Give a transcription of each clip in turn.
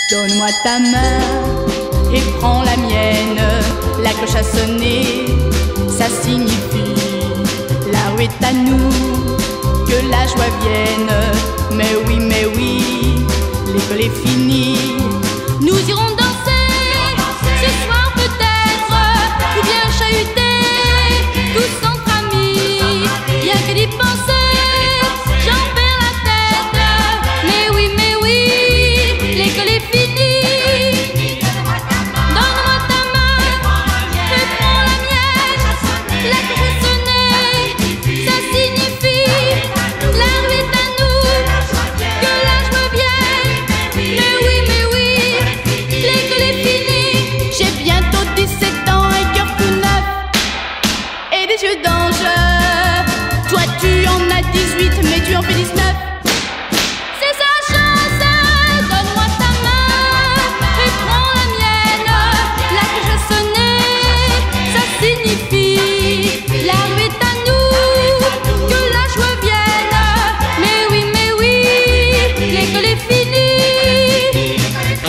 Donne-moi ta main et prends la mienne. La cloche a sonné, ça signifie la rue est à nous, que la joie vienne. Mais oui, l'école est finie. Nous irons danser ce soir peut-être, ou bien chahuter tous entre amis. Rien que d'y penser, j'en perds la tête. Mais oui, l'école est finie. Donne-moi ta main et prends la mienne. La cloche a sonné, ça signifie la rue est à nous, que la joie vienne. Mais oui, l'école est finie. J'ai bientôt 17 ans, un cœur tout neuf et des yeux d'ange. Toi tu en as 18, mais tu en fais 19. C'est sa chance. Donne-moi ta main et prends la mienne. La cloche a sonné, ça signifie la rue est à nous, que la joie vienne. Mais oui, l'école est finie.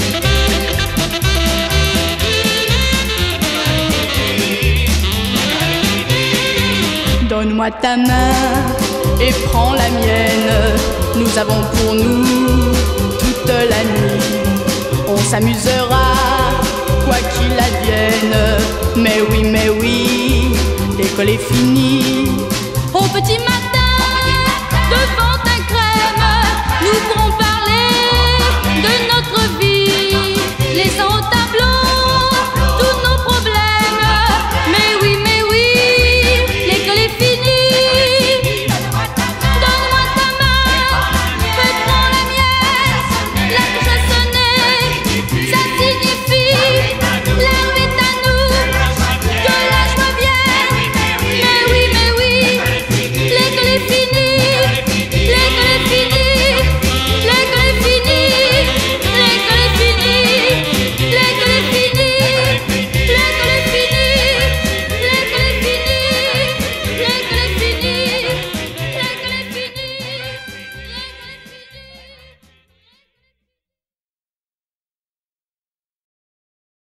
Donne-moi ta main et prends la mienne. Nous avons pour nous toute la nuit. On s'amusera, quoi qu'il advienne. Mais oui, l'école est finie. Au petit matin.